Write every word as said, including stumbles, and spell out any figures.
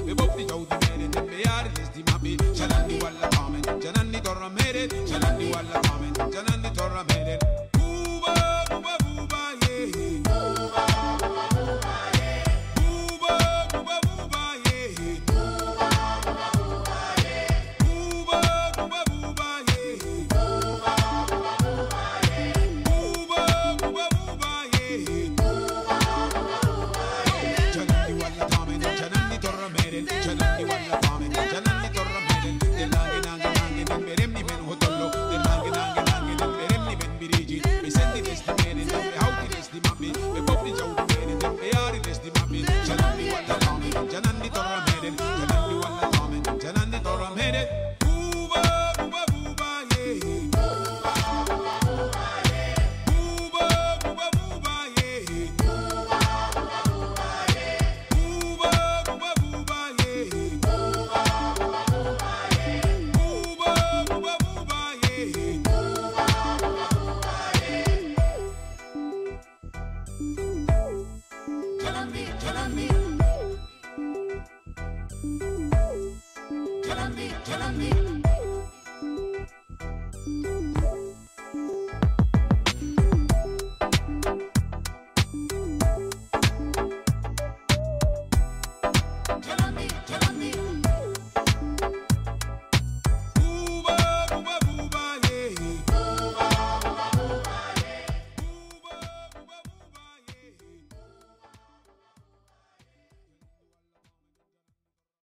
be bofti jawdi mere den be yari lesdi mabbe jalandi walla kamen janandi torra mere jalandi walla kamen janandi torra mere buba buba buba yeah buba buba buba yeah buba buba buba yeah buba buba buba yeah buba buba buba yeah buba buba buba yeah buba buba buba yeah jalandi walla kamen janandi torra mere jalandi walla kamen janandi torra mere delange nange nange den beremni men hotollo delange nange nange den beremni men biriji be sendi desdi mere den be hawti desdi mabbe be bofti jawdi mere den be yari desdi mabbe jalandi walla kamen janandi torra mere jalandi walla kamen janandi torra mere buba buba buba yeah buba buba buba yeah buba buba buba yeah buba buba buba yeah buba buba buba yeah buba buba buba yeah buba buba buba yeah jalandi jalandi jalandi jalandi